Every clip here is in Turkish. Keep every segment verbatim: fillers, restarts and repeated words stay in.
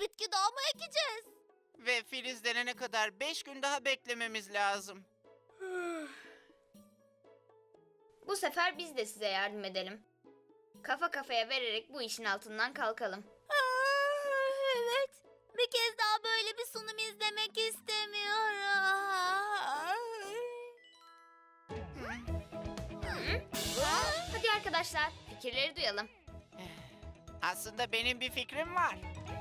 bitki daha mı ekeceğiz? Ve filizlenene kadar beş gün daha beklememiz lazım. Bu sefer biz de size yardım edelim. Kafa kafaya vererek bu işin altından kalkalım. Evet. Bir kez daha böyle bir sunum izlemek istemiyorum. Hadi arkadaşlar, fikirleri duyalım. Aslında benim bir fikrim var.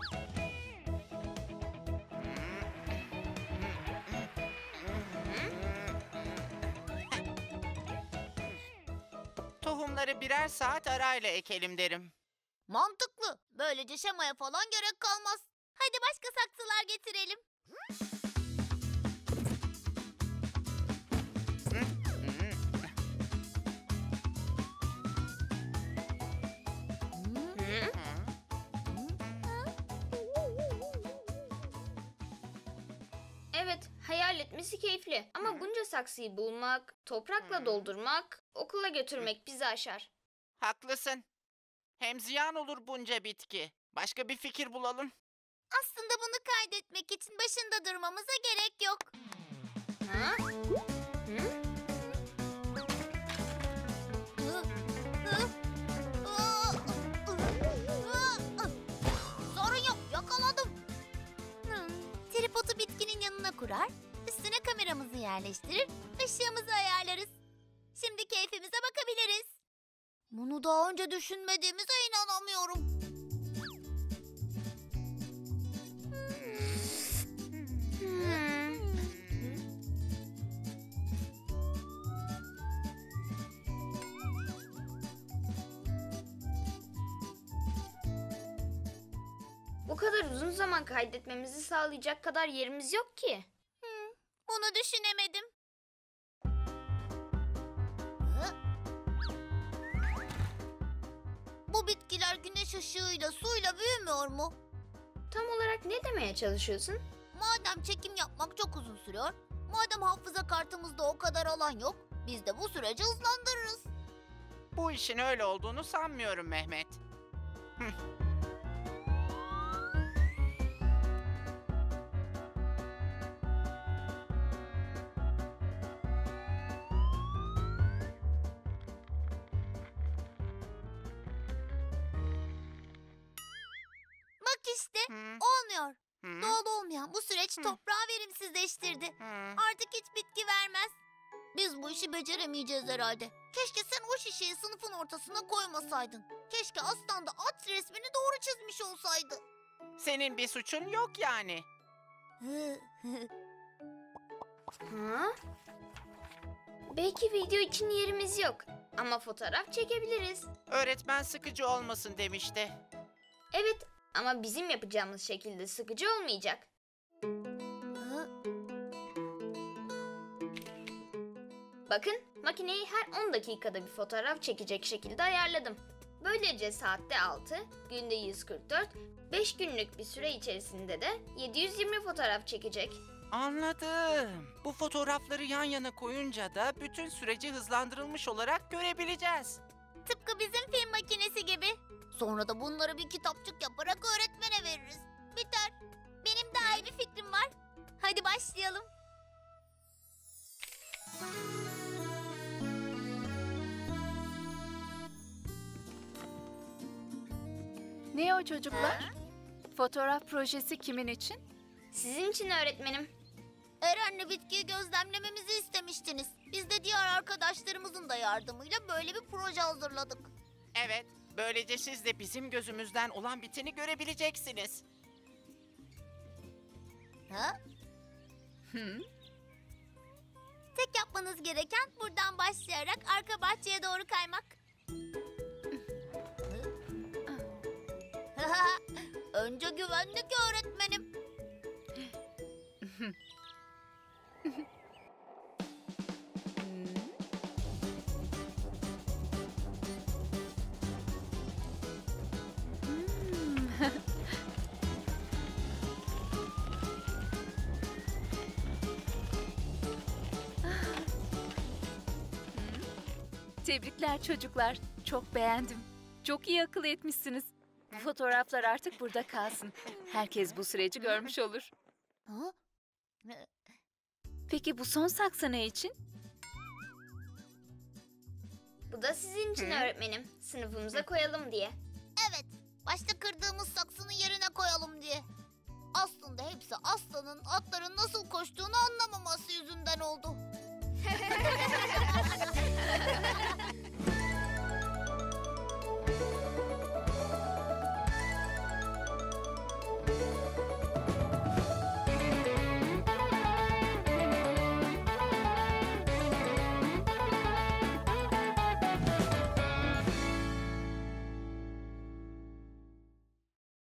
Tohumları birer saat arayla ekelim derim. Mantıklı. Böylece şemaya falan gerek kalmaz. Hadi başka saksılar getirelim. Evet, hayal etmesi keyifli. Ama bunca saksıyı bulmak, toprakla doldurmak, okula götürmek bizi aşar. Haklısın. Hem ziyan olur bunca bitki. Başka bir fikir bulalım. Aslında bunu kaydetmek için başında durmamıza gerek yok. Ha? Hı? Sorun yok, yakaladım. Hmm, tripodu bitkinin yanına kurar, üstüne kameramızı yerleştirir, ışığımızı ayarlarız. Şimdi keyfimize bakabiliriz. Bunu daha önce düşünmediğimize inanamıyorum. Bu kadar uzun zaman kaydetmemizi sağlayacak kadar yerimiz yok ki. Bunu düşünemedim. Bu bitkiler güneş ışığıyla, suyla büyümüyor mu? Tam olarak ne demeye çalışıyorsun? Madem çekim yapmak çok uzun sürüyor, madem hafıza kartımızda o kadar alan yok, biz de bu süreci hızlandırırız. Bu işin öyle olduğunu sanmıyorum Mehmet. Bak işte, Hı, olmuyor. hı, Doğal olmayan bu süreç Hı. toprağı verimsizleştirdi. hı. Artık hiç bitki vermez. Biz bu işi beceremeyeceğiz herhalde. Keşke sen o şişeyi sınıfın ortasına koymasaydın. Keşke aslan da at resmini doğru çizmiş olsaydı. Senin bir suçun yok yani. Ha? Belki video için yerimiz yok ama fotoğraf çekebiliriz. Öğretmen sıkıcı olmasın demişti. Evet ama bizim yapacağımız şekilde sıkıcı olmayacak. Bakın makineyi her on dakikada bir fotoğraf çekecek şekilde ayarladım. Böylece saatte altı, günde yüz kırk dört, beş günlük bir süre içerisinde de yedi yüz yirmi fotoğraf çekecek. Anladım. Bu fotoğrafları yan yana koyunca da bütün süreci hızlandırılmış olarak görebileceğiz. Tıpkı bizim film makinesi gibi. Sonra da bunları bir kitapçık yaparak öğretmene veririz. Biter. Benim daha iyi bir fikrim var. Hadi başlayalım. Ne o çocuklar? Fotoğraf projesi kimin için? Sizin için öğretmenim. Eren'le bitkiyi gözlemlememizi istemiştiniz. Biz de diğer arkadaşlarımızın da yardımıyla böyle bir proje hazırladık. Evet, böylece siz de bizim gözümüzden olan biteni görebileceksiniz. Ha? Hı? Tek yapmanız gereken buradan başlayarak arka bahçeye doğru kaymak. Önce güvenlik öğretmenim. Tebrikler çocuklar. Çok beğendim. Çok iyi akıl etmişsiniz. Bu fotoğraflar artık burada kalsın. Herkes bu süreci görmüş olur. Ha? Peki bu son saksı ne için? Bu da sizin için öğretmenim. Sınıfımıza koyalım diye. Evet, başta kırdığımız saksının yerine koyalım diye. Aslında hepsi aslanın atların nasıl koştuğunu anlamaması yüzünden oldu.